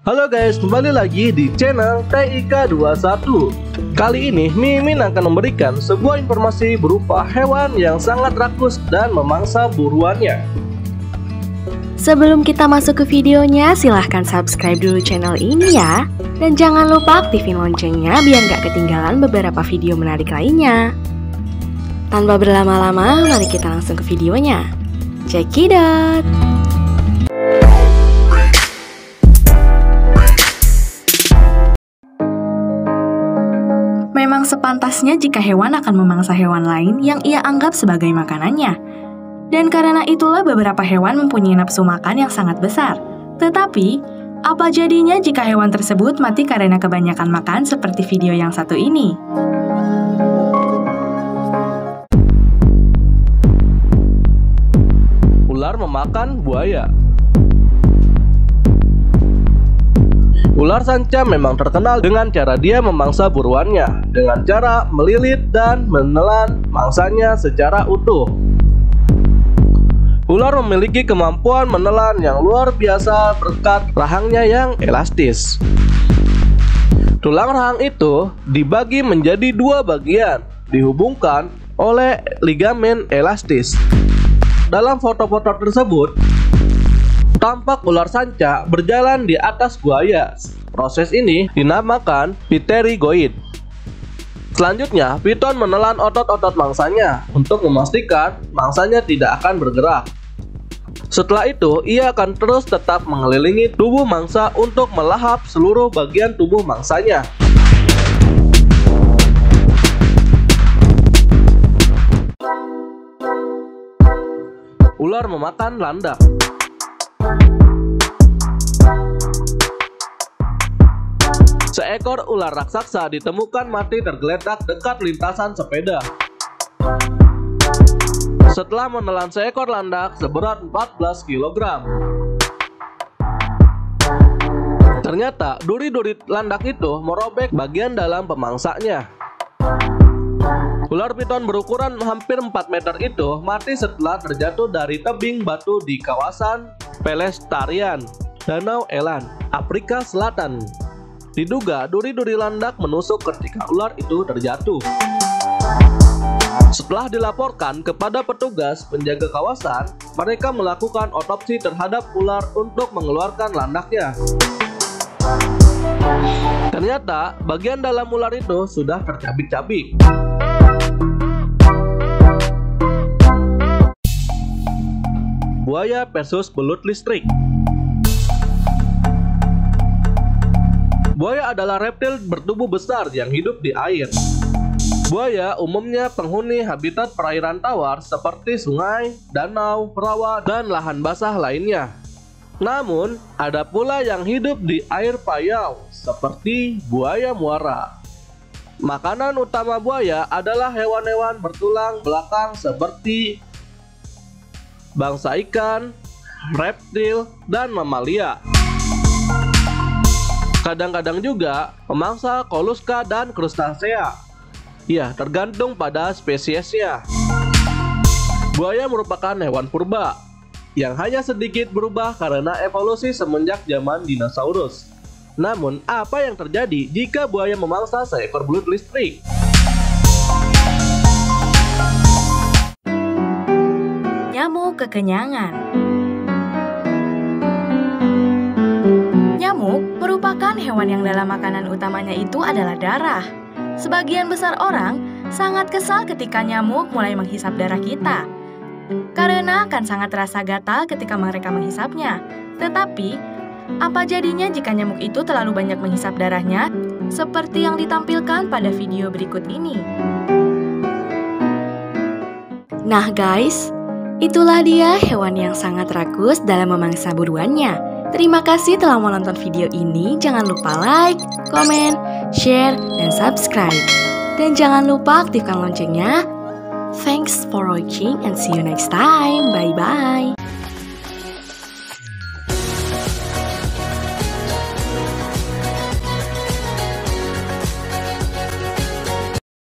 Halo guys, kembali lagi di channel TIK21. Kali ini Mimin akan memberikan sebuah informasi berupa hewan yang sangat rakus dan memangsa buruannya. Sebelum kita masuk ke videonya, silahkan subscribe dulu channel ini ya. Dan jangan lupa aktifin loncengnya biar gak ketinggalan beberapa video menarik lainnya. Tanpa berlama-lama, mari kita langsung ke videonya. Check it out! Memang sepantasnya jika hewan akan memangsa hewan lain yang ia anggap sebagai makanannya. Dan karena itulah beberapa hewan mempunyai nafsu makan yang sangat besar. Tetapi, apa jadinya jika hewan tersebut mati karena kebanyakan makan seperti video yang satu ini? Ular memakan buaya. Ular sanca memang terkenal dengan cara dia memangsa buruannya, dengan cara melilit dan menelan mangsanya secara utuh. Ular memiliki kemampuan menelan yang luar biasa berkat rahangnya yang elastis. Tulang rahang itu dibagi menjadi dua bagian, dihubungkan oleh ligamen elastis. Dalam foto-foto tersebut, tampak ular sanca berjalan di atas buaya. Proses ini dinamakan pterygoid. Selanjutnya, piton menelan otot-otot mangsanya untuk memastikan mangsanya tidak akan bergerak. Setelah itu, ia akan terus tetap mengelilingi tubuh mangsa untuk melahap seluruh bagian tubuh mangsanya. Ular memakan landak. Seekor ular raksasa ditemukan mati tergeletak dekat lintasan sepeda. Setelah menelan seekor landak seberat 14 kg. Ternyata duri-duri landak itu merobek bagian dalam pemangsanya. Ular piton berukuran hampir 4 meter itu mati setelah terjatuh dari tebing batu di kawasan Pelestarian, Danau Elan, Afrika Selatan. Diduga duri-duri landak menusuk ketika ular itu terjatuh. Setelah dilaporkan kepada petugas penjaga kawasan, mereka melakukan otopsi terhadap ular untuk mengeluarkan landaknya. Ternyata bagian dalam ular itu sudah tercabik-cabik. Buaya versus belut listrik. Buaya adalah reptil bertubuh besar yang hidup di air. Buaya umumnya penghuni habitat perairan tawar seperti sungai, danau, rawa, dan lahan basah lainnya. Namun, ada pula yang hidup di air payau seperti buaya muara. Makanan utama buaya adalah hewan-hewan bertulang belakang seperti bangsa ikan, reptil, dan mamalia. Kadang-kadang juga memangsa koluska dan krustasea. Ya, tergantung pada spesiesnya. Buaya merupakan hewan purba yang hanya sedikit berubah karena evolusi semenjak zaman dinosaurus. Namun, apa yang terjadi jika buaya memangsa seekor belut listrik? Nyamuk kekenyangan. Nyamuk merupakan hewan yang dalam makanan utamanya itu adalah darah. Sebagian besar orang sangat kesal ketika nyamuk mulai menghisap darah kita, karena akan sangat terasa gatal ketika mereka menghisapnya. Tetapi, apa jadinya jika nyamuk itu terlalu banyak menghisap darahnya, seperti yang ditampilkan pada video berikut ini? Nah guys, itulah dia hewan yang sangat rakus dalam memangsa buruannya. Terima kasih telah menonton video ini. Jangan lupa like, komen, share, dan subscribe. Dan jangan lupa aktifkan loncengnya. Thanks for watching and see you next time. Bye-bye.